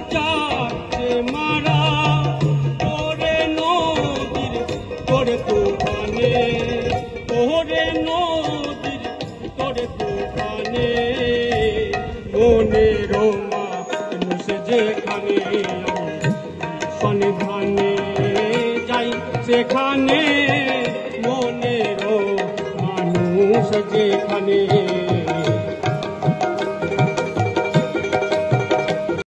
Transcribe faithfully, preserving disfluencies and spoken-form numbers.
যাচ্ছে মারা ওরে নদীর তোরে তুফানে ওরে নদীর তোরে তুফানে মনের মানুষ যেখানে সন্ধানে যাই সেখানে মনের মানুষ যেখানে